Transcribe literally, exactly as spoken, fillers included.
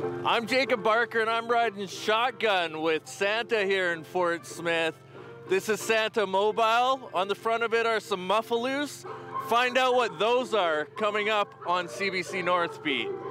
I'm Jacob Barker, and I'm riding shotgun with Santa here in Fort Smith. This is Santa Mobile. On the front of it are some muffaloos. Find out what those are coming up on C B C North Beat.